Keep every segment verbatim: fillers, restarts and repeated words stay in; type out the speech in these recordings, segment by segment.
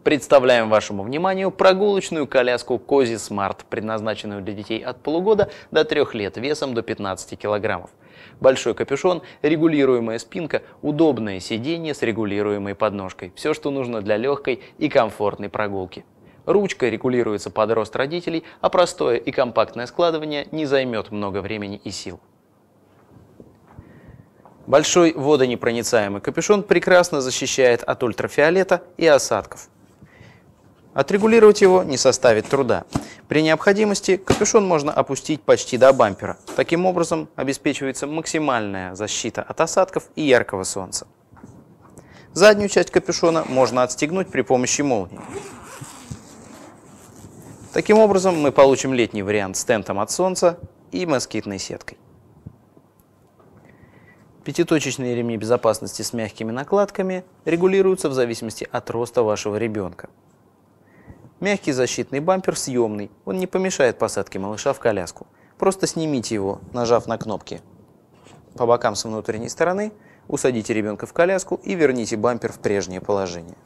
Представляем вашему вниманию прогулочную коляску Cozy Smart, предназначенную для детей от полугода до трех лет, весом до пятнадцати килограммов. Большой капюшон, регулируемая спинка, удобное сиденье с регулируемой подножкой. Все, что нужно для легкой и комфортной прогулки. Ручка регулируется под рост родителей, а простое и компактное складывание не займет много времени и сил. Большой водонепроницаемый капюшон прекрасно защищает от ультрафиолета и осадков. Отрегулировать его не составит труда. При необходимости капюшон можно опустить почти до бампера. Таким образом обеспечивается максимальная защита от осадков и яркого солнца. Заднюю часть капюшона можно отстегнуть при помощи молнии. Таким образом мы получим летний вариант с тентом от солнца и москитной сеткой. Пятиточечные ремни безопасности с мягкими накладками регулируются в зависимости от роста вашего ребенка. Мягкий защитный бампер съемный, он не помешает посадке малыша в коляску. Просто снимите его, нажав на кнопки по бокам с внутренней стороны, усадите ребенка в коляску и верните бампер в прежнее положение.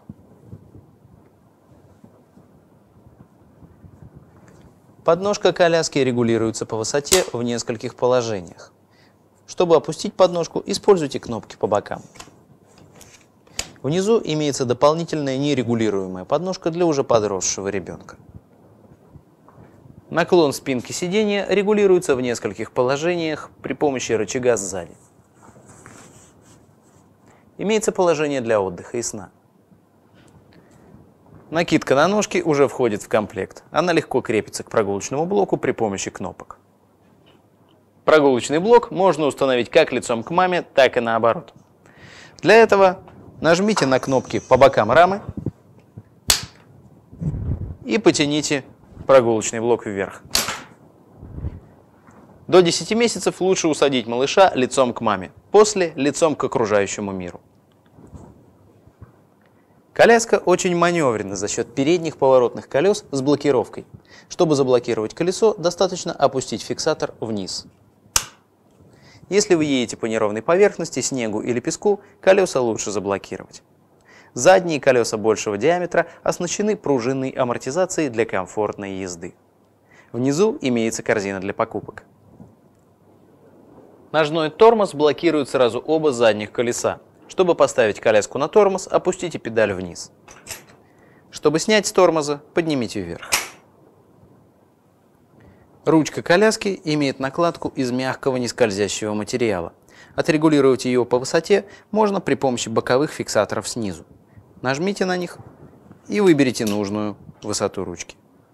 Подножка коляски регулируется по высоте в нескольких положениях. Чтобы опустить подножку, используйте кнопки по бокам. Внизу имеется дополнительная нерегулируемая подножка для уже подросшего ребенка. Наклон спинки сиденья регулируется в нескольких положениях при помощи рычага сзади. Имеется положение для отдыха и сна. Накидка на ножки уже входит в комплект. Она легко крепится к прогулочному блоку при помощи кнопок. Прогулочный блок можно установить как лицом к маме, так и наоборот. Для этого нажмите на кнопки по бокам рамы и потяните прогулочный блок вверх. До десяти месяцев лучше усадить малыша лицом к маме, после лицом к окружающему миру. Коляска очень маневренна за счет передних поворотных колес с блокировкой. Чтобы заблокировать колесо, достаточно опустить фиксатор вниз. Если вы едете по неровной поверхности, снегу или песку, колеса лучше заблокировать. Задние колеса большего диаметра оснащены пружинной амортизацией для комфортной езды. Внизу имеется корзина для покупок. Ножной тормоз блокирует сразу оба задних колеса. Чтобы поставить коляску на тормоз, опустите педаль вниз. Чтобы снять с тормоза, поднимите вверх. Ручка коляски имеет накладку из мягкого нескользящего материала. Отрегулировать ее по высоте можно при помощи боковых фиксаторов снизу. Нажмите на них и выберите нужную высоту ручки.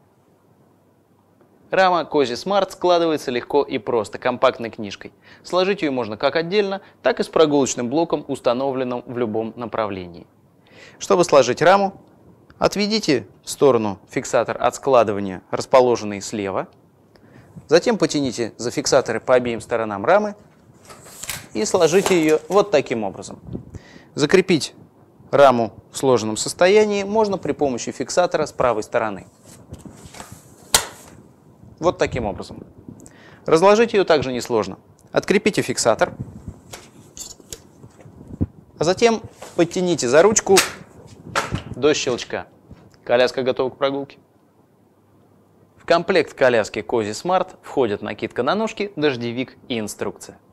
Рама Cozy Smart складывается легко и просто, компактной книжкой. Сложить ее можно как отдельно, так и с прогулочным блоком, установленным в любом направлении. Чтобы сложить раму, отведите в сторону фиксатор от складывания, расположенный слева. Затем потяните за фиксаторы по обеим сторонам рамы и сложите ее вот таким образом. Закрепить раму в сложенном состоянии можно при помощи фиксатора с правой стороны. Вот таким образом. Разложить ее также несложно. Открепите фиксатор, а затем подтяните за ручку до щелчка. Коляска готова к прогулке. В комплект коляски Cozy Smart входят накидка на ножки, дождевик и инструкция.